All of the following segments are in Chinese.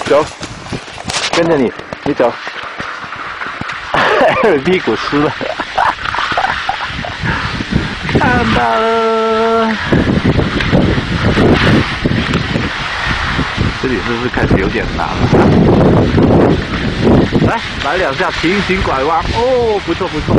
走，跟着你，你走。屁股湿了，看到了。这里是不是开始有点难了？来两下平行拐弯，哦，不错不错。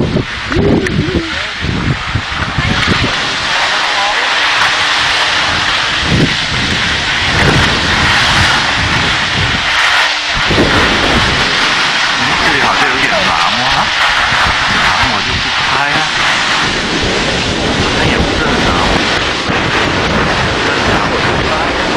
这里好像有点难啊，难我就不拍啊，那也不是很难，很难我就拍。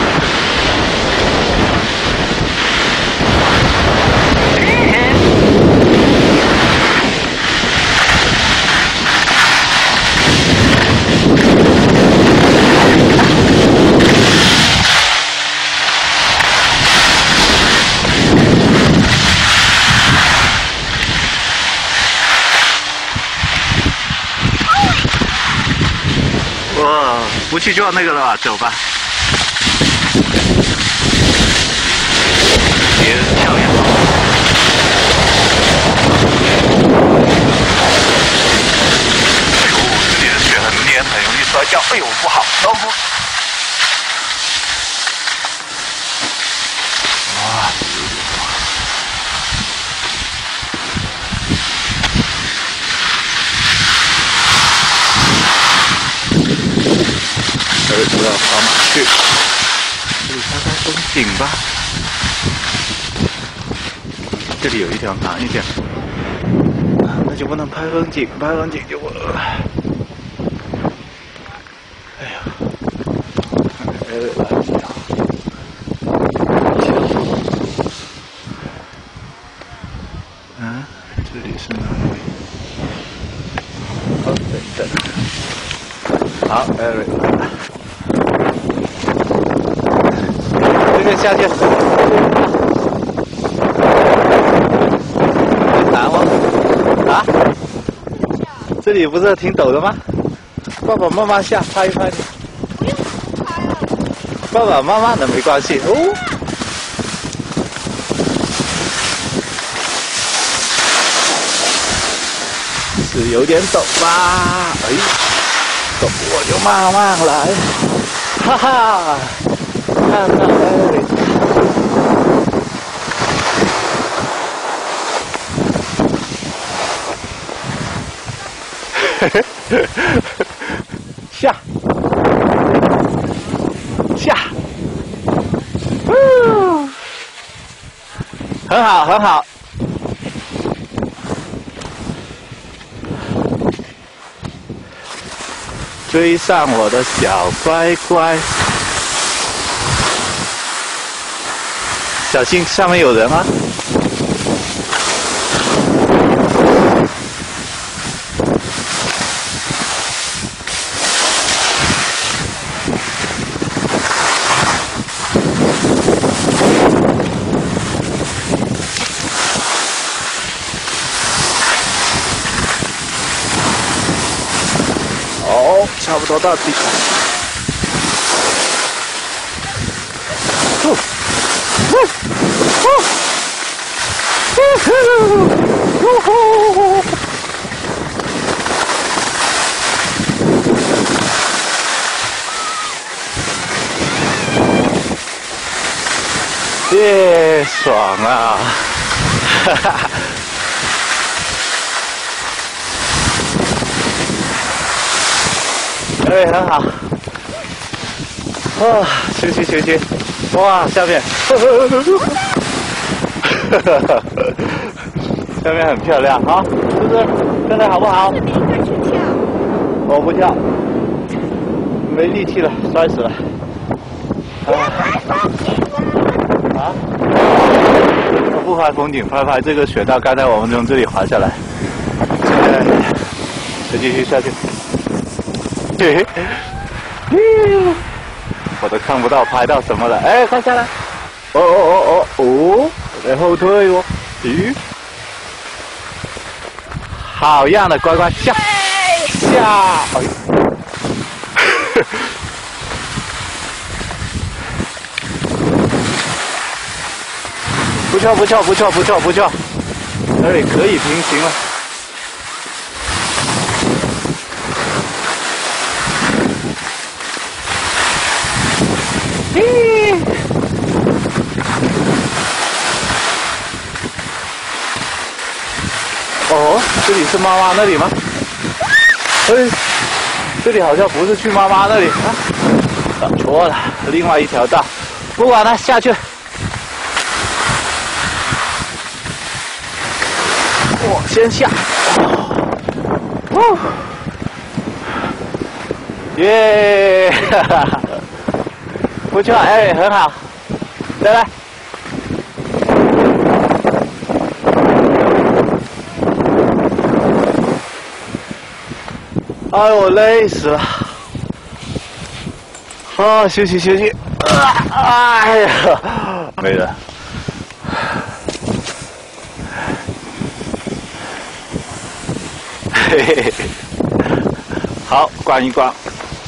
哇，不去做那个了吧，走吧。别跳呀！哎呦，这里的雪很黏，很容易摔跤。哎呦，不好，都不。哇，不要跑马去，这里看看风景吧。这里有一条难一点，那就不能拍风景，拍风景就我。哎呀，啊，这里是哪里？哦，等等。好，这边下去，难吗？啊？这里不是挺陡的吗？爸爸慢慢下，拍一拍你。 不用拍了。 爸爸慢慢的没关系哦。是有点陡吧？哎，陡我就慢慢来，哈哈。看到哎，下，很好，很好。追上我的小乖乖。小心上面有人啊！哦，差不多到底。耶，爽啊！哈哈。哎，很好。啊，休息休息。哇，下面。下面很漂亮啊，是不是？看看好不好？ 这边应该去跳。 我不跳，没力气了，摔死了。啊？我不拍风景，拍这个雪道。刚才我们从这里滑下来。再继续下去。嘿嘿。我都看不到拍到什么了。哎，快下来！哦，在后退哦。咦？好样的，乖乖下！哎不错不错不错不错不错，哎，可以平行了。嘿，哦，这里是妈妈那里吗？哎，这里好像不是去妈妈那里啊，搞错了，另外一条道。不管了，下去。我先下。哦，耶，哈哈哈，不错，哎，很好，再来。哎呦，我累死了。好，休息休息。哎呀，没了。嘿嘿嘿，好，关一关。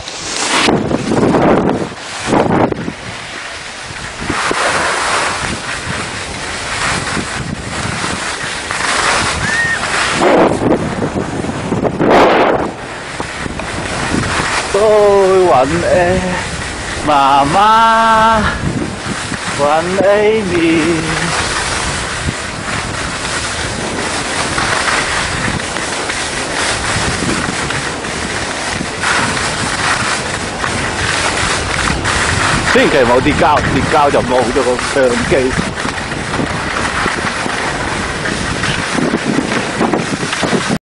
哦，晚安，妈妈，晚安你。千祈冇跌跤，跌跤就冇咗個相機。